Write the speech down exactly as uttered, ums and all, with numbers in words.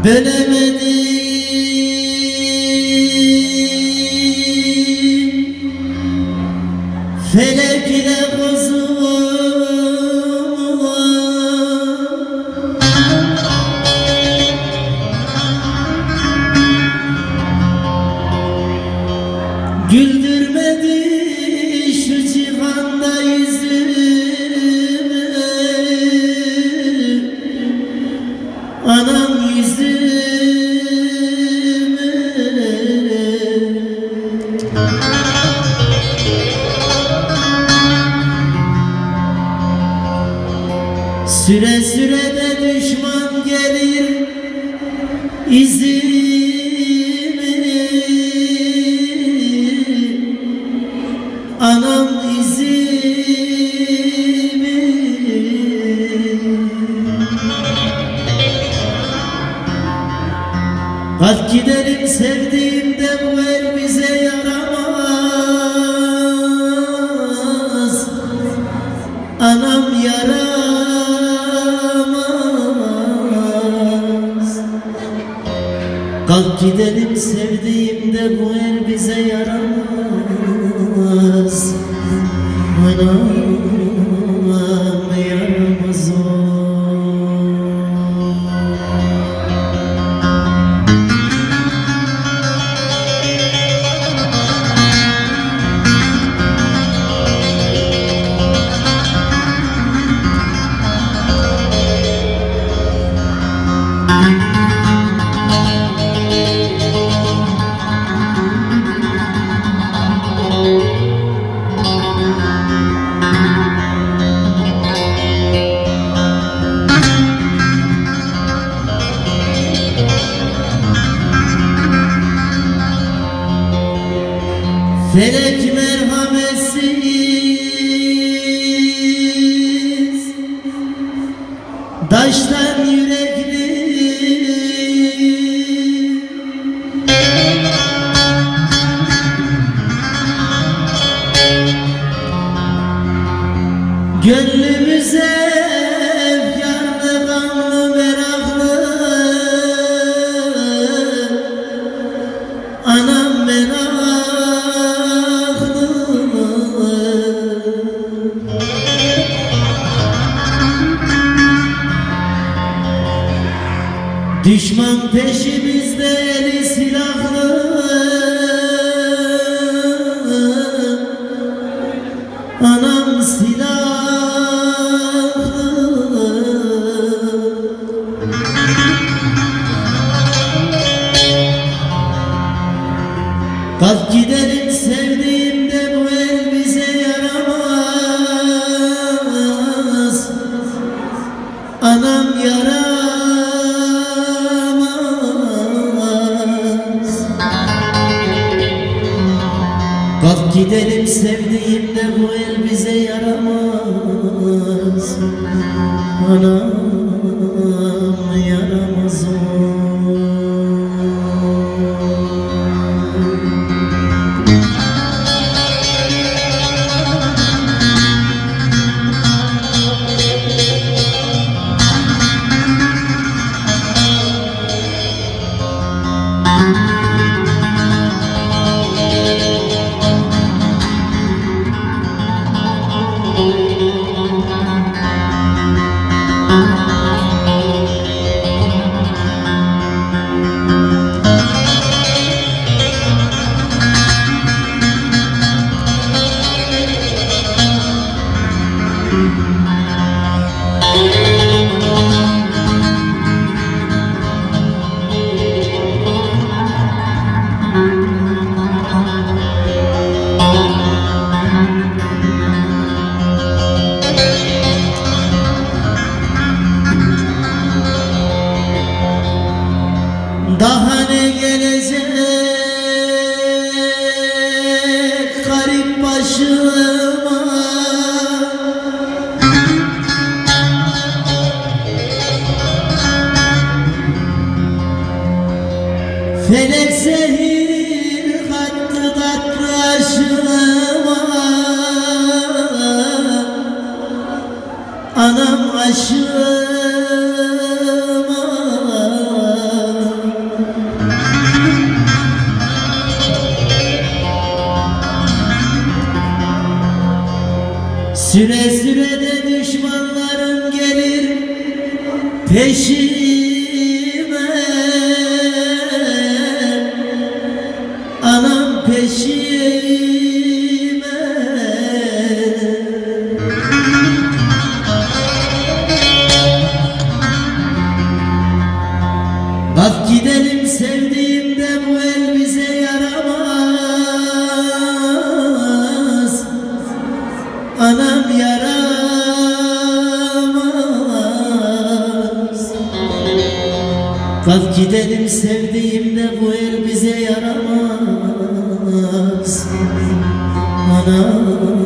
Bölemedim felek ile kuzumu, güldürmedi şu cihanda yüzümü, anam yüzümü. Süre süre de düşman gelir izimi, anam izimi. Kalk gidelim sevdiğimde bu el bize yaramaz, anam yaramaz. Kalk gidelim sevdiğimde bu el bize yaramaz, anam yaramaz o. Felek merhametsiz, taştan yürekli, gönlümüze efkarlı kanlı meraklı, anam meraklı. Düşman peşimizde eli silahlı, anam silahlı. Kalk gidelim sevdiğimde bu el bize yaramaz, anam yaramaz. Kalk gidelim sevdiğimde bu el bize yaramaz, anam yaramaz o. Daha ne gelecek garip başıma, felek zehir kattı tatlı aşıma, anam aşıma. Süre süre de düşmanlarım gelir peşime, anam peşime. Bak gidelim sevdiğim de bu el bize yaramaz, anam yaramaz. Kalk gidelim sevdiğim de bu el bize yaramaz, anam.